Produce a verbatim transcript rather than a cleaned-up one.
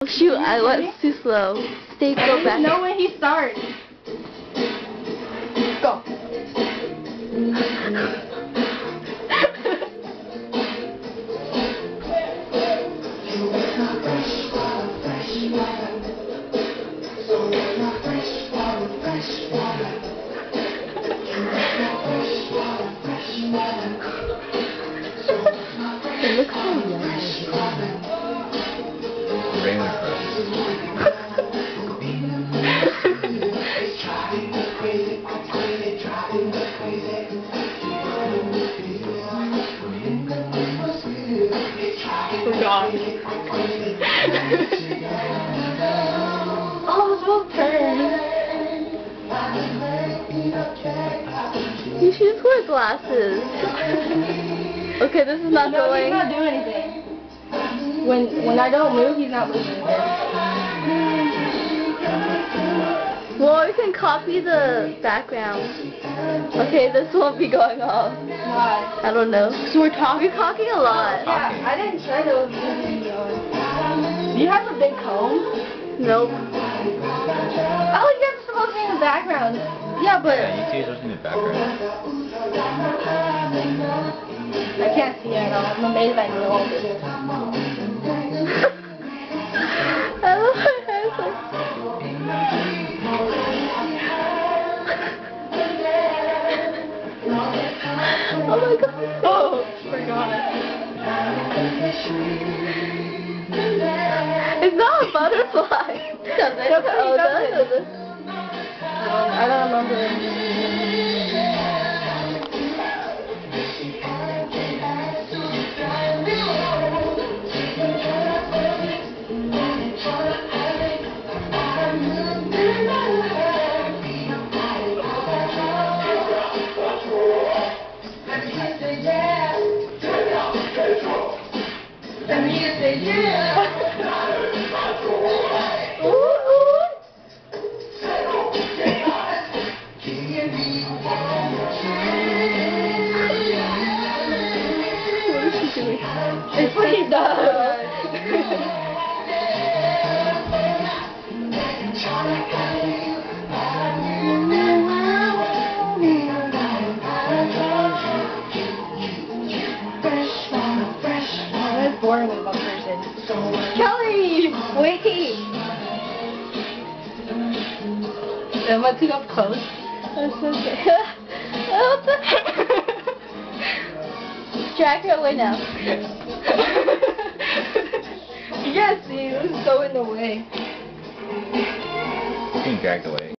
Shoot, I went too slow. Stay, go back. Know when he starts. Go. It looks so yummy. Raymond Fresh. Oh God. Oh, it's all turned. You should just wear glasses. Okay, this is not No, going. he's not doing anything. When when I don't move, he's not moving. Well, you can copy the background. Okay, this won't be going off. Why? I don't know. So we're talking, we're talking a lot. Yeah, I didn't try to. Do you have a big comb? Nope. Oh, you guys are supposed to be in the background. Yeah, but Yeah, you two are in the background. I can't see at all. I'm amazed I know all this. I love my hair. It's like... Oh my god. Oh, forgot. It's not a butterfly. Does it? Does it? Oh, Does does it? it? I don't remember. It's what he does. That's boring with one person. Kelly, wait. Am I too up close? That's okay. What the heck? Drag her away now. Yes, see, this is so in the way. Being dragged away.